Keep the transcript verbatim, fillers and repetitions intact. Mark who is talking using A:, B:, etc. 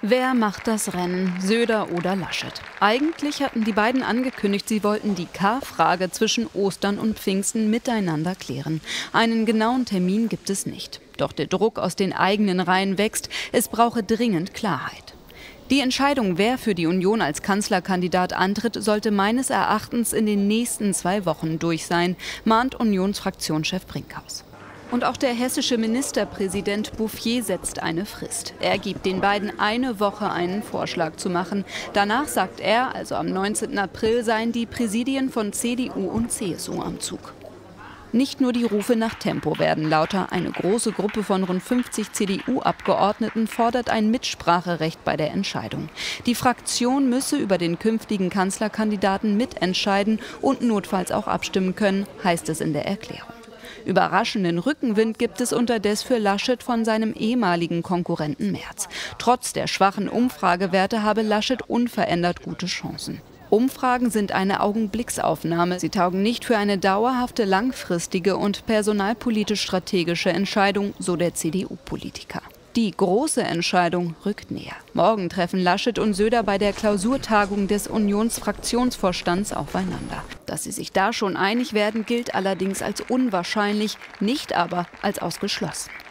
A: Wer macht das Rennen, Söder oder Laschet? Eigentlich hatten die beiden angekündigt, sie wollten die K-Frage zwischen Ostern und Pfingsten miteinander klären. Einen genauen Termin gibt es nicht. Doch der Druck aus den eigenen Reihen wächst. Es brauche dringend Klarheit. Die Entscheidung, wer für die Union als Kanzlerkandidat antritt, sollte meines Erachtens in den nächsten zwei Wochen durch sein, mahnt Unionsfraktionschef Brinkhaus. Und auch der hessische Ministerpräsident Bouffier setzt eine Frist. Er gibt den beiden eine Woche, einen Vorschlag zu machen. Danach, sagt er, also am neunzehnten April, seien die Präsidien von C D U und C S U am Zug. Nicht nur die Rufe nach Tempo werden lauter. Eine große Gruppe von rund fünfzig C D U-Abgeordneten fordert ein Mitspracherecht bei der Entscheidung. Die Fraktion müsse über den künftigen Kanzlerkandidaten mitentscheiden und notfalls auch abstimmen können, heißt es in der Erklärung. Überraschenden Rückenwind gibt es unterdes für Laschet von seinem ehemaligen Konkurrenten Merz. Trotz der schwachen Umfragewerte habe Laschet unverändert gute Chancen. Umfragen sind eine Augenblicksaufnahme. Sie taugen nicht für eine dauerhafte, langfristige und personalpolitisch strategische Entscheidung, so der C D U-Politiker. Die große Entscheidung rückt näher. Morgen treffen Laschet und Söder bei der Klausurtagung des Unionsfraktionsvorstands aufeinander. Dass sie sich da schon einig werden, gilt allerdings als unwahrscheinlich, nicht aber als ausgeschlossen.